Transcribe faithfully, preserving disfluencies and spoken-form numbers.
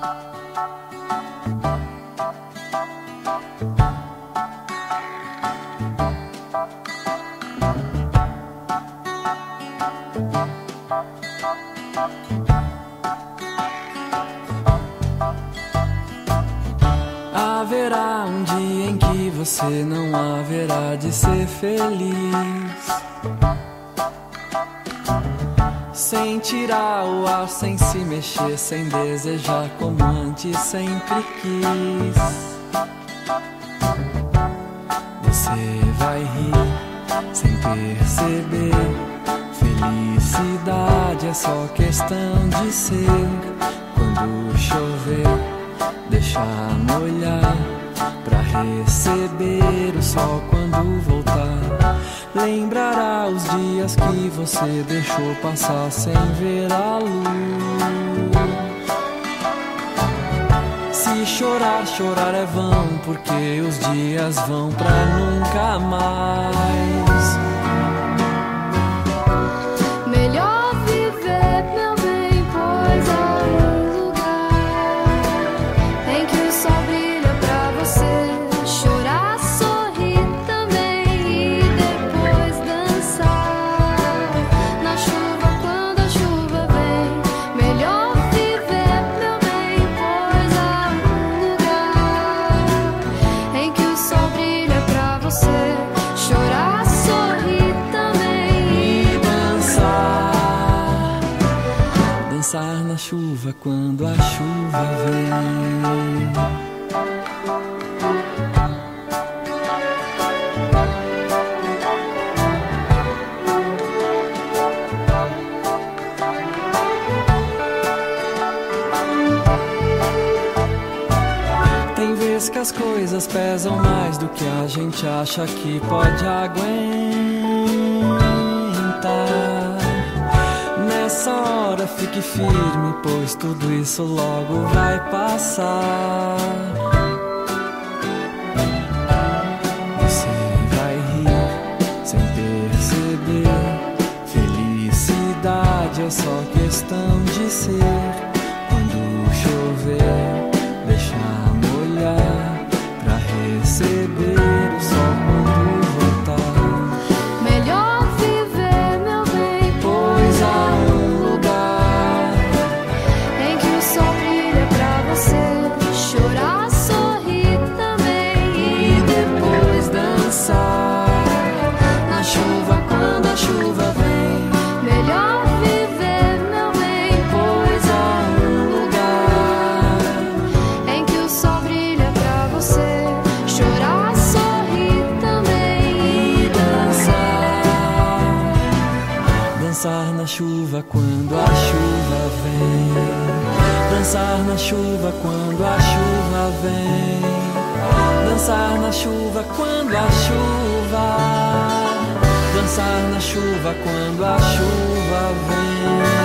Haverá um dia em que você não haverá de ser feliz, sem tirar o ar, sem se mexer, sem desejar como antes sempre quis. Você vai rir sem perceber, felicidade é só questão de ser. Quando chover, deixa molhar pra receber o sol quando voltar. Lembrará os dias que você deixou passar sem ver a luz. Se chorar, chorar é vão, porque os dias vão pra nunca mais. Melhor viver, meu bem, pois há um lugar em que o sol brilha pra você. Chorar, sorrir também e depois dançar na chuva quando a chuva vem. Melhor viver, meu bem, pois há um lugar em que o sol brilha pra você. Chorar, sorrir também e Dançar, dançar na chuva quando a chuva vem. Tem vezes que as coisas pesam mais do que a gente acha que pode aguentar. Nessa hora fique firme, pois tudo isso logo vai passar. Você vai rir sem perceber, felicidade é só questão de ser. Quando chover, deixa molhar pra receber o sol quando voltar. melhor viver, meu bem, Pois há um lugar em que o sol brilha pra você. Chorar, sorrir também e e depois dançar na chuva quando a chuva vem. melhor viver, meu bem, Pois há um lugar em que o sol brilha pra você. Chorar, sorrir também e dançar, dançar na chuva quando a chuva vem. Dançar na chuva quando a chuva vem. Dançar na chuva quando a chuva. Dançar na chuva quando a chuva vem.